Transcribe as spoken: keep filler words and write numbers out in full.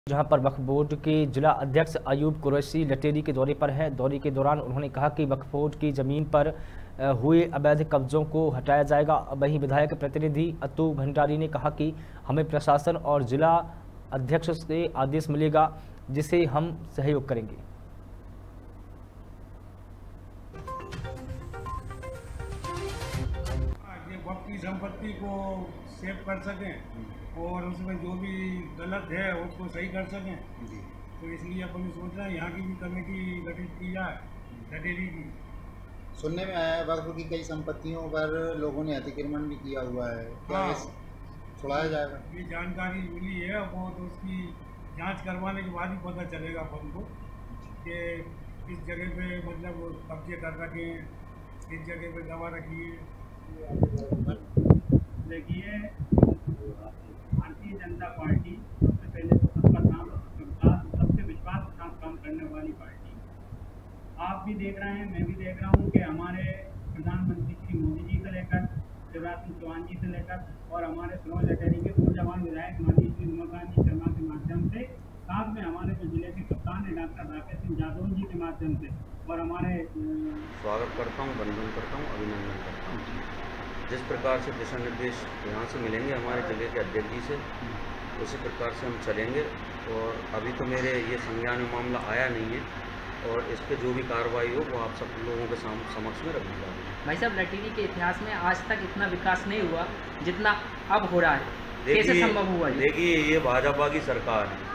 जहां पर वक्फ बोर्ड के जिला अध्यक्ष अयूब कुरैशी लटेरी के दौरे पर हैं। दौरे के दौरान उन्होंने कहा कि वक्फ बोर्ड की जमीन पर हुए अवैध कब्जों को हटाया जाएगा। वहीं विधायक प्रतिनिधि अतु भंडारी ने कहा कि हमें प्रशासन और जिला अध्यक्ष से आदेश मिलेगा जिसे हम सहयोग करेंगे। वक्फ की संपत्ति को सेव कर सकें और उसमें जो भी गलत है उसको सही कर सकें, तो इसलिए अपन सोच रहे हैं यहाँ की भी कमेटी गठित की जाए लटेरी की। सुनने में आया है वक्फ की कई संपत्तियों पर लोगों ने अतिक्रमण भी किया हुआ है, क्या हाँ, छुड़ाया जाएगा? ये जानकारी मिली है वो तो उसकी जांच करवाने के बाद ही पता चलेगा अपन को कि किस जगह पे मतलब कब्जे कर रखे हैं, किस जगह पे दवा रखी है। देखिए, भारतीय जनता पार्टी सबसे पहले तो सबका साथ सबसे विश्वास के साथ काम करने वाली पार्टी। आप भी देख रहे हैं, मैं भी देख रहा हूं कि हमारे प्रधानमंत्री श्री मोदी जी से लेकर शिवराज सिंह चौहान जी से लेकर और हमारे फिरोज लटेरी के नौजवान विधायक माननीय श्री उमाकांत शर्मा के माध्यम से, साथ में हमारे जो जिले के कप्तान है डॉक्टर राकेश सिंह जादव जी के माध्यम से और हमारे स्वागत करता हूँ, वंदन करता हूँ, अभिनंदन करता हूँ। जिस प्रकार से दिशा निर्देश यहाँ से मिलेंगे हमारे जिले के अध्यक्ष जी से, उसी प्रकार से हम चलेंगे। और अभी तो मेरे ये संज्ञान में मामला आया नहीं है और इस पर जो भी कार्रवाई हो वो आप सब लोगों के समक्ष में रखी जाएगी। भाई साहब, लटेरी के इतिहास में आज तक इतना विकास नहीं हुआ जितना अब हो रहा है, कैसे संभव हुआ? देखिए, ये भाजपा की सरकार है,